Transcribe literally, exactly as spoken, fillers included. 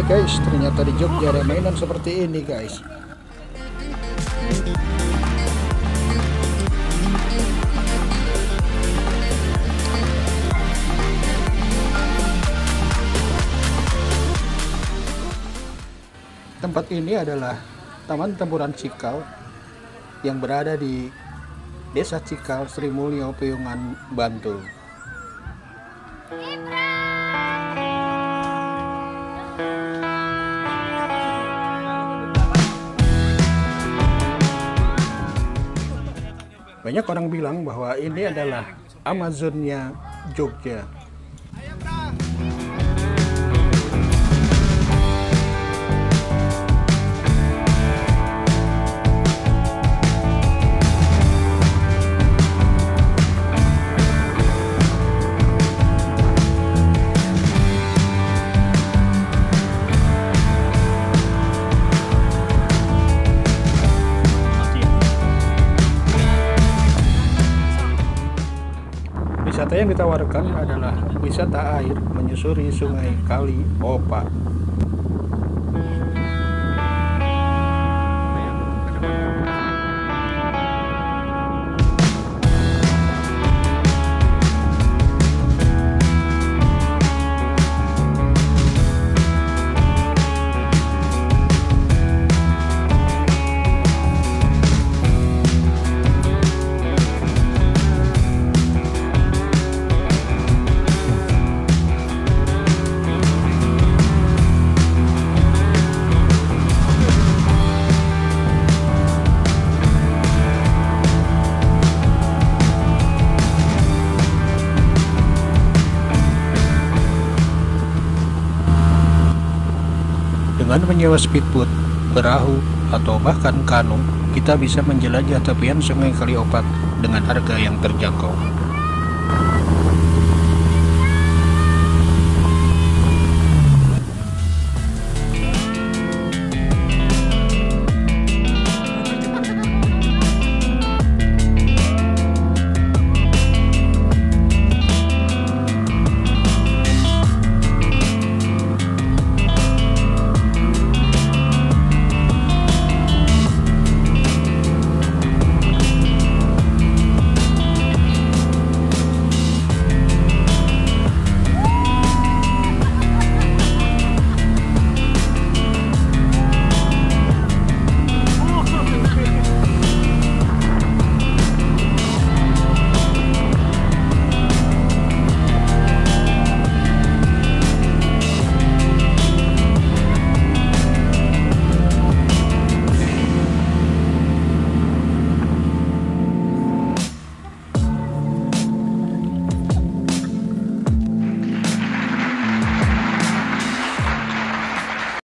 guys, ternyata di Jogja ada mainan seperti ini guys. Tempat ini adalah Taman Tempuran Cikal yang berada di Desa Cikal, Sri Mulyo, Piungan, Bantul. Banyak orang bilang bahwa ini adalah Amazonnya Jogja. Wisata yang ditawarkan adalah wisata air menyusuri sungai Kali Opak. Dengan menyewa speedboat, perahu, atau bahkan kano, kita bisa menjelajah tepian sungai Kali Opak dengan harga yang terjangkau.